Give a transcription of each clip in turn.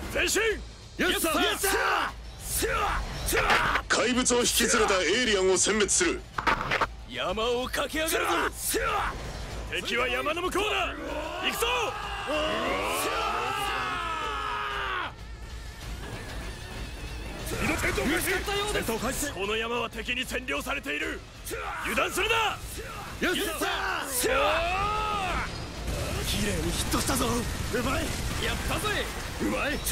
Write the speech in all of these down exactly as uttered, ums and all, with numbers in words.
前進。 やったやった。 怪物を引き連れたエイリアンを殲滅する。 山を駆け上がるぞ。敵は山の向こうだ。行くぞ。戦闘開始。この山は敵に占領されている。油断するな。 やった。綺麗にヒットしたぞ。うまい。 やったぜ。 うまい。 クリーンヒ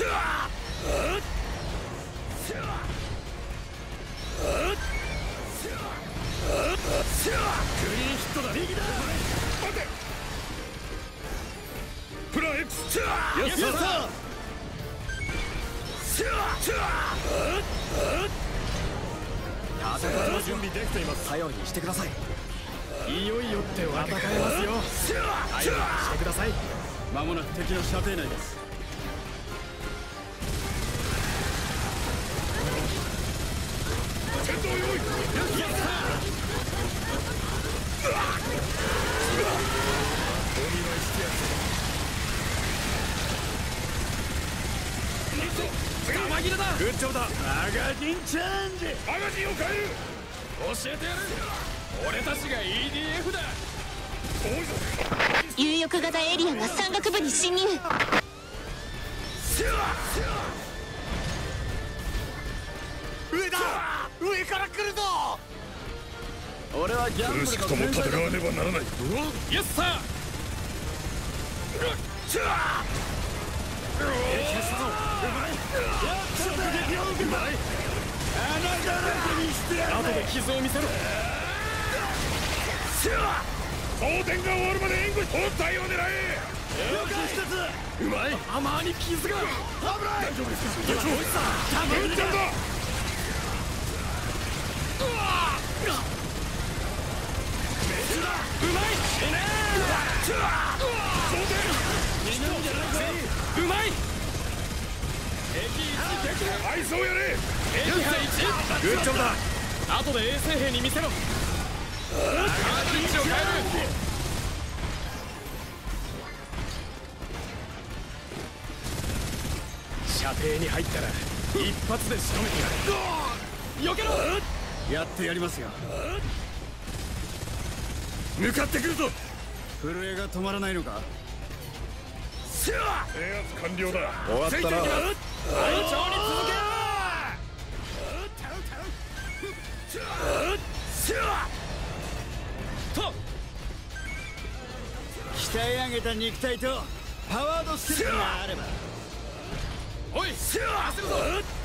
ットだ。 右だ。 待て。プラン X。 やった。 戦いの準備できています。 頼りにしてください。 いよいよってわけか。戦えますよ。 頼りにしてください。 間もなく敵の射程内です。戦闘用意。やった。お見舞いしてやる。玉切れだ。グッジョブだ。 マガジンチェンジ。 マガジンを変える。教えてやる。俺たちが イーディーエフ だ。 有翼型エイリアンが山岳部に侵入。 上だ。上から来るぞ。 俺はギャンブルの苦しくとも戦わねばならない。 イエスサー。後で傷を見せろ。装填が終わるまで援護し、本体を狙え。 了解一つ。 うまい。浜に傷が。 危ない。 大丈夫ですか。 今どいつだ。 ダメちゃんだ。うわうまい。死ねー。装填。逃げるんじゃないぞ。うまい。はい、そうやれ。撃破いち。グッジョブだ。後で衛生兵に見せろ。ああ、位置を変える。射程に入ったら一発で仕留めてやる。避けろ。 やってやりますよ。 向かってくるぞ。 震えが止まらないのか。 制圧完了だ。 終わったな。 隊長に続け。 鍛え上げた肉体とパワードスケルトンがあれば。 おい、焦るぞ。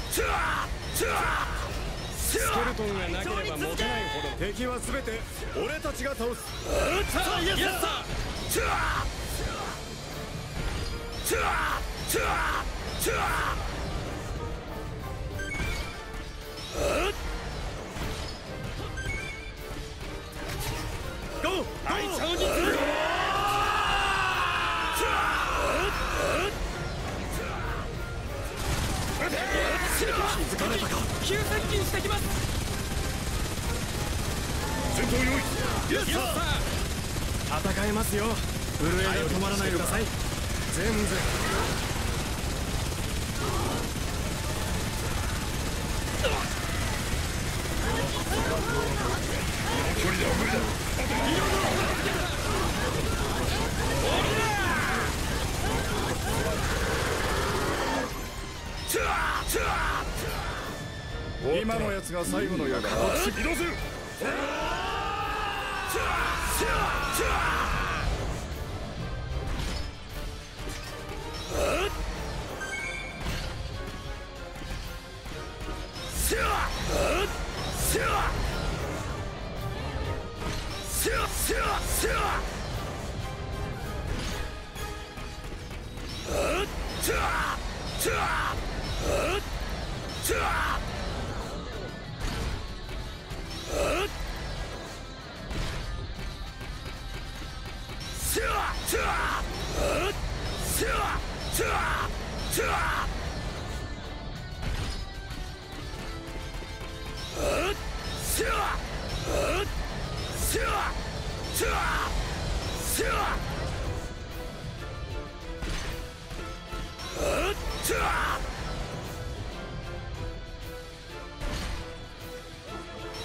スケルトンがなければ持てないほど。敵は全て俺たちが倒す。さあ、イエスだ。ゴー。隊長に続け。気づかれたか。急接近してきます。 戦闘用意。 イエスサー。戦えますよ。 震えが止まらないのか。 全然。 無理だ無理だ。 今のやつが最後のやつだ。 移動する。うっ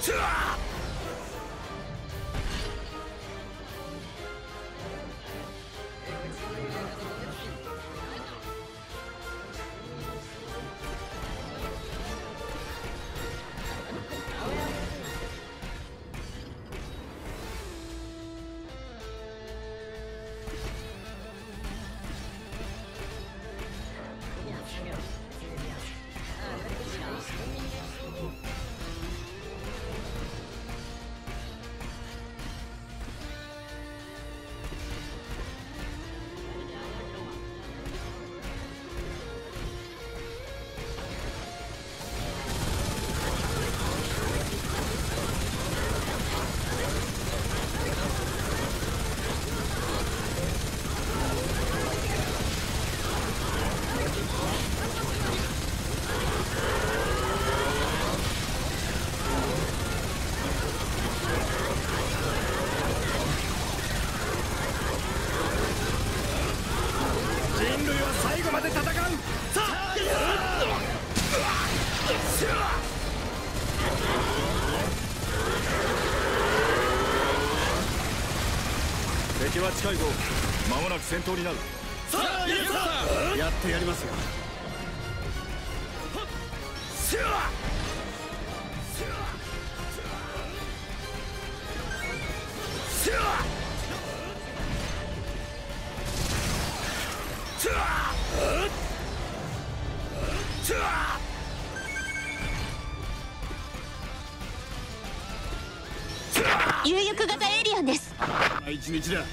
敵は近いぞ。間もなく戦闘になる。 さあ、イエスさん、 やってやりますよ。 有翼型エイリアンです。 一日だ。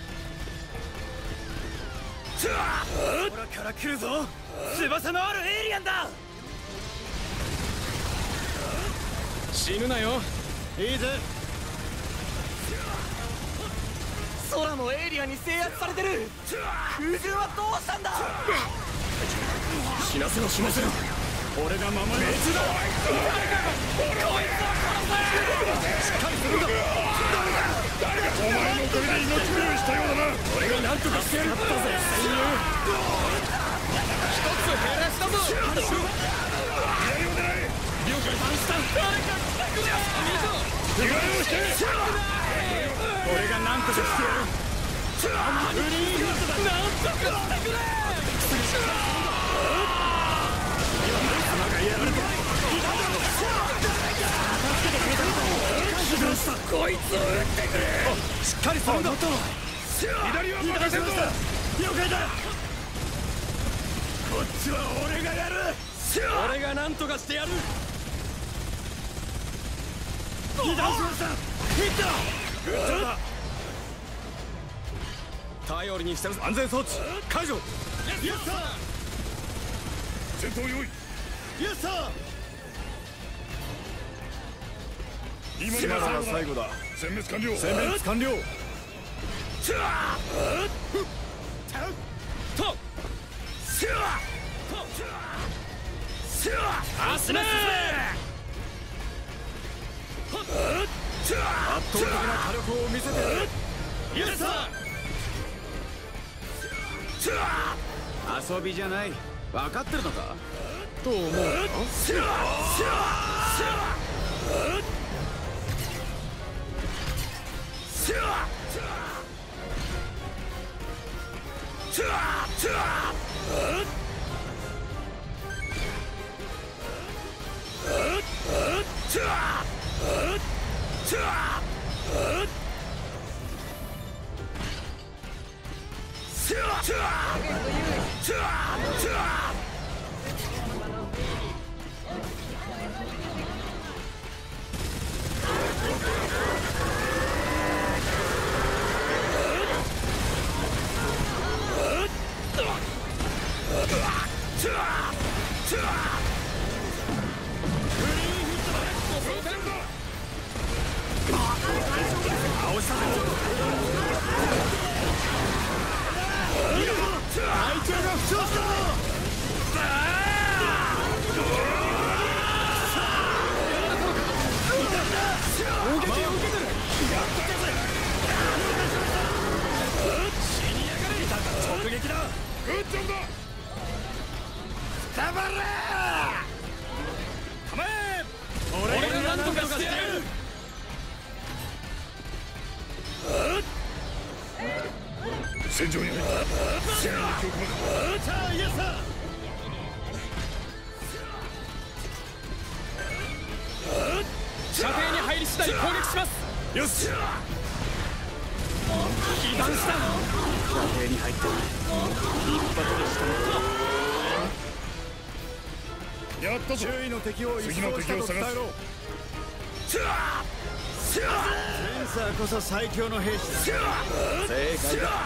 空から来るぞ。翼のあるエイリアンだ。死ぬなよ。 いいぜ。 空のエイリアンに制圧されてる。空中はどうしたんだ。死なせろ死なせろ。 俺が守る。 別だ。こいつを殺せ。しっかりするんだ。 誰かお前のおかげで命拾いしたようだな。 俺が何とかしてやる。だぜ戦友。一つ減らしたぞ。左を狙え。 了解した。誰か来てくれ。 着替えをして。 俺が何とかしてやる。 フリーフットだ。何とかしてくれ。 様がやられた。 こいつを撃ってくれ。 しっかりするんだ。 左は任せんぞ。 了解だ。こっちは俺がやる。 俺が何とかしてやる。 油断しました。ヒット。 グッジョブだ。 頼りにしてるぞ。 安全装置解除。 イエスサー。 戦闘用意。 イエスサー。 今今が最後だ。 殲滅完了。 殲滅完了。 と足ね。 圧倒的な火力を見せてやる。 イエスサー。 遊びじゃない。分かってるのか。 どう思う？俺が何とかしてやる。 戦場に入った戦の記憶まで。 さあイエスさ射程に入り次第攻撃します。 よし被弾した。 射程に入って一発でしたね。 やったぞ。 周囲の敵を一掃したと伝えろ。センサーこそ最強の兵士だ。正解だ。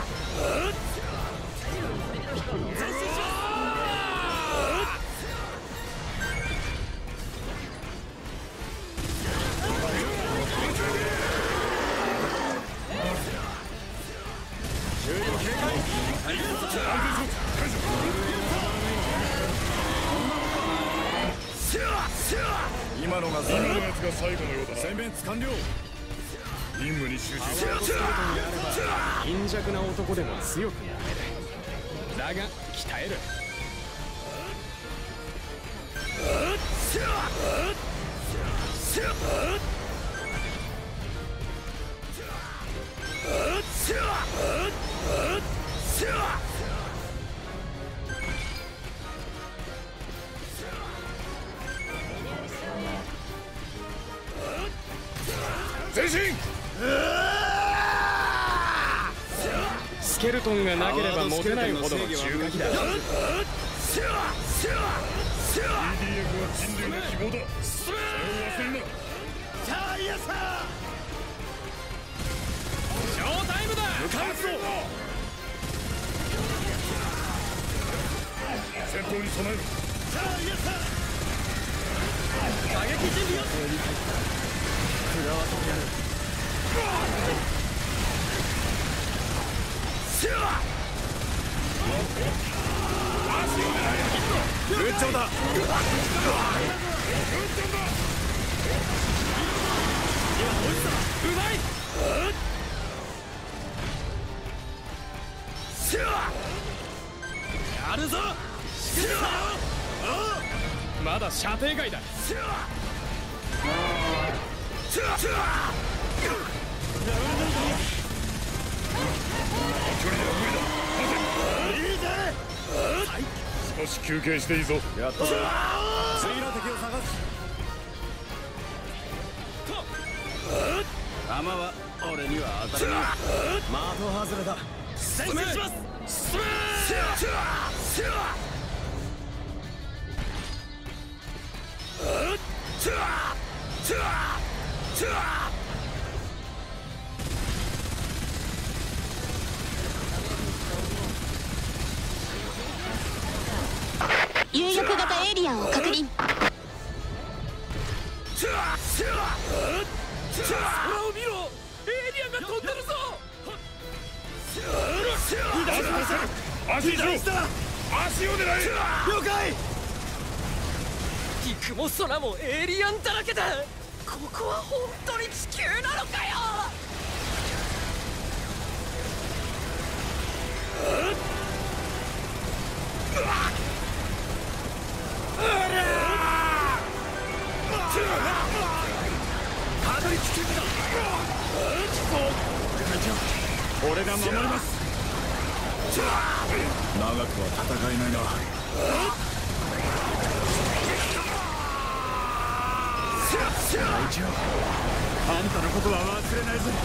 周囲を警戒。今のが今のやつが最後のようだな。 全滅完了。 任務に集中せよ。 貧弱な男でも強くなれる。だが鍛える。 前進。 スケルトンがなければ持てないほどの重火器だ。 イーディーエフ は人類の希望だ。それを忘れるな。 さあイエスさショータイムだ。 向かうぞ。 戦闘に備える。 さあイエスさ射撃準備よ。 食らわせてやる。グッジョブだ。 うまい。やるぞ。まだ射程外だ。 距離では無理だ。 いいぜ。 少し休憩していいぞ。 やったぞ。次の敵を探す。弾は俺には当たらない。的外れだ。 先制します。進め。 有力型エイリアンを確認。 空を見ろ。エイリアンが飛んでるぞ。 足にしろ。足を狙え。 了解。 陸も空もエイリアンだらけだ。ここは本当に地球なのかよ。 たどり着けんだ。俺が守ります。長くは戦えないな。隊長、あんたのことは忘れないぜ。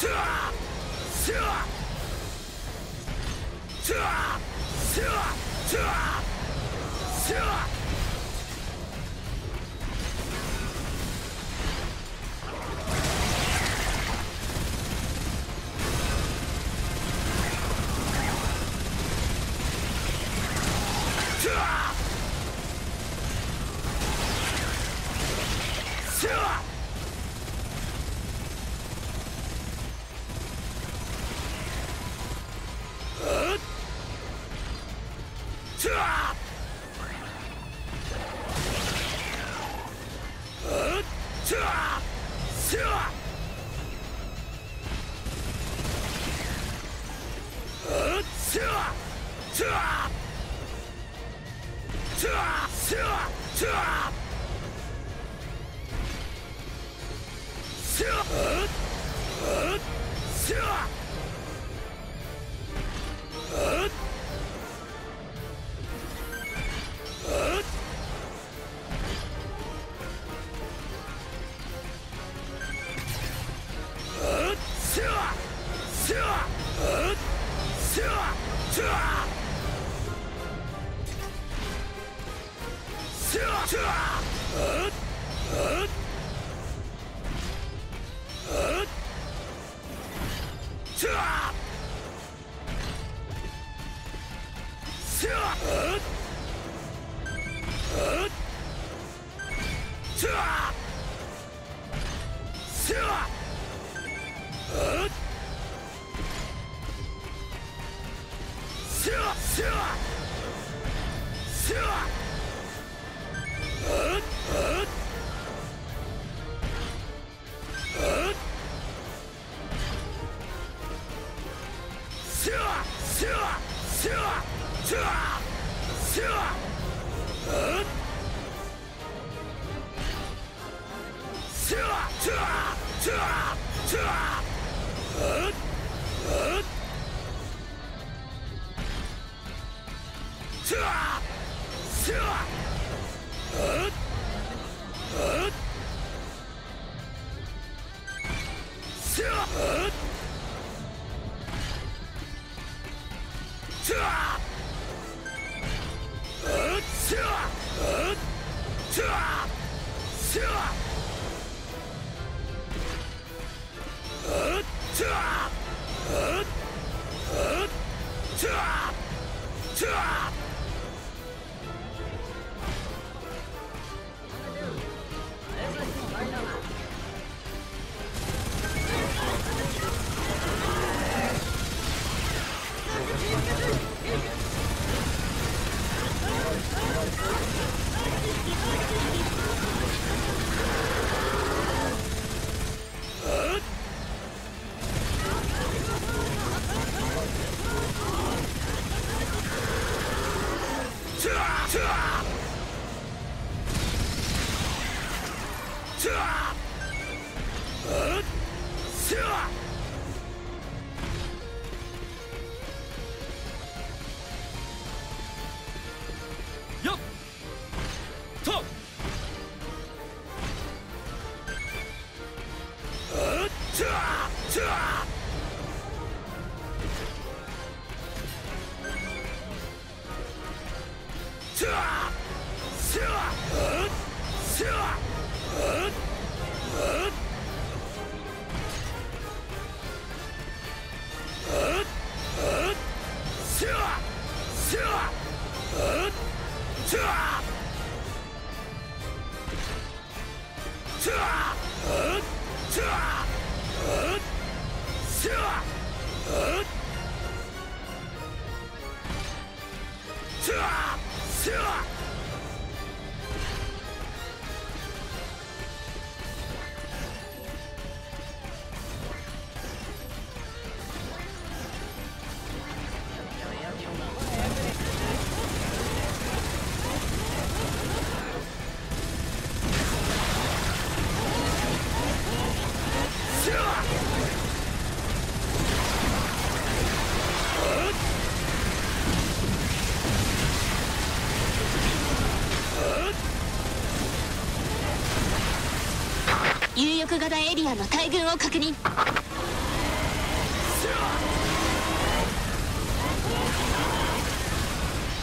有翼型エリアの大群を確認。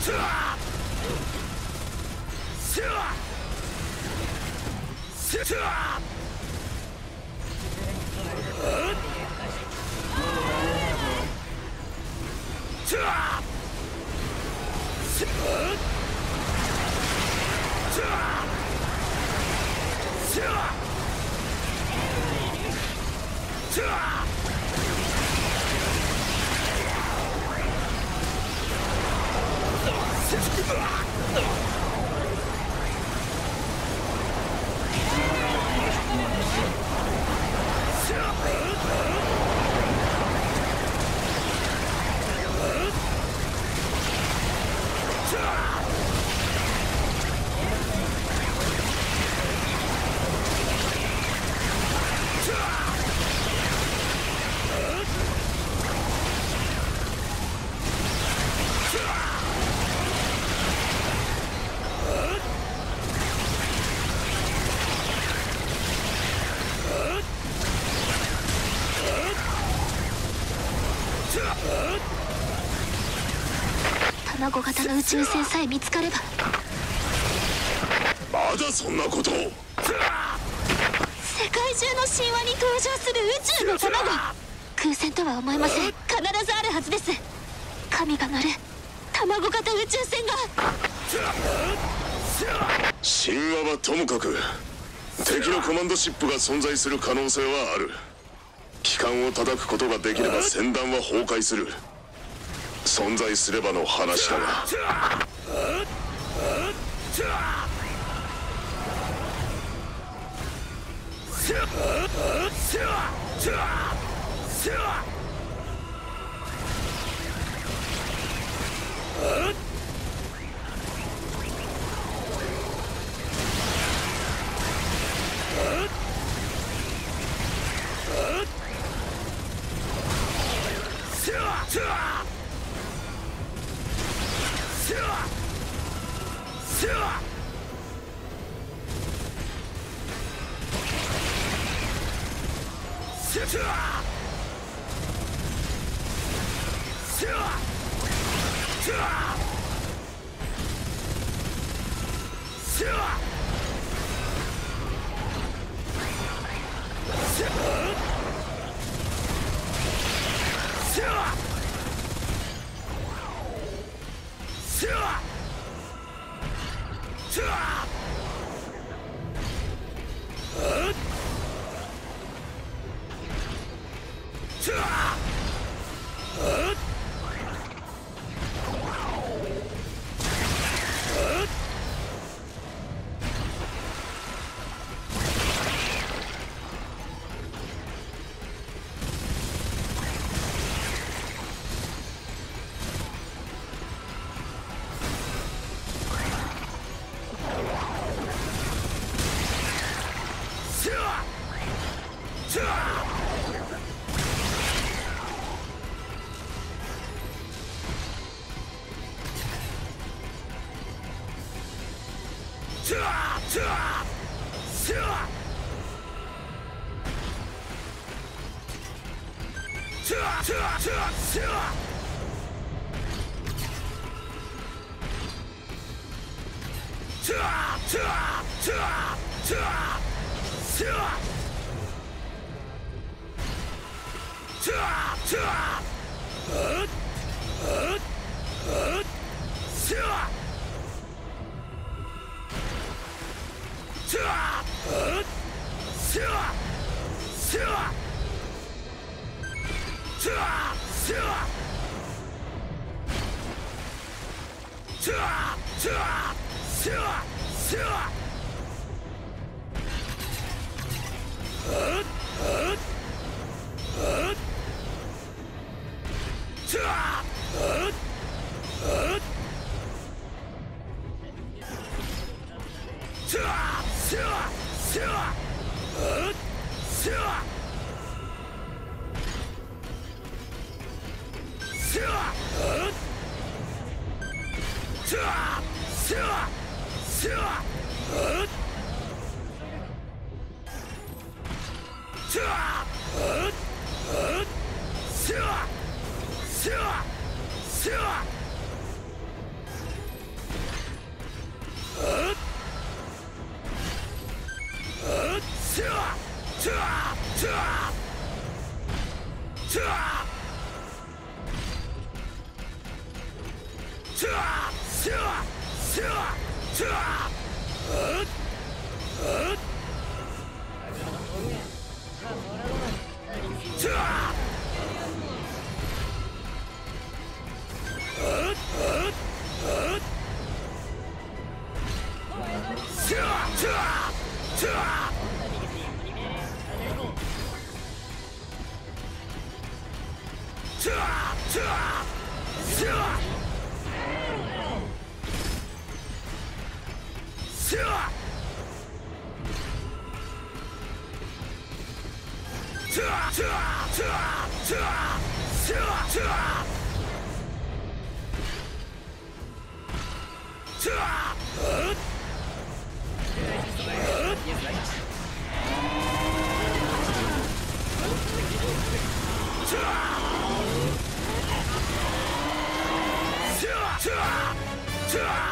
卵型の宇宙船さえ見つかれば。 まだそんなことを。 世界中の神話に登場する宇宙の卵。空船とは思えません。必ずあるはずです。神が乗る卵型宇宙船が。 神話はともかく敵のコマンドシップが存在する可能性はある。機関を叩くことができれば船団は崩壊する。存在すればの話だが。 Cha!